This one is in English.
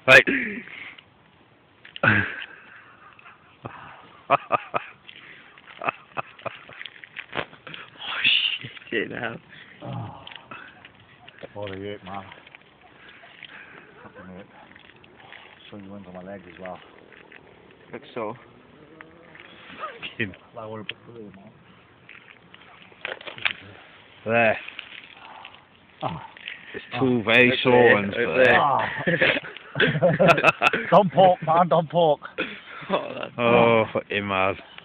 Right. Oh shit now. What a hit, man. Fucking hit. So you went on my legs as well. Looks so. Fucking. I would have put through, man. There. Oh. There's two very sore ones there. Don't poke, man, don't poke. Oh, fucking mad.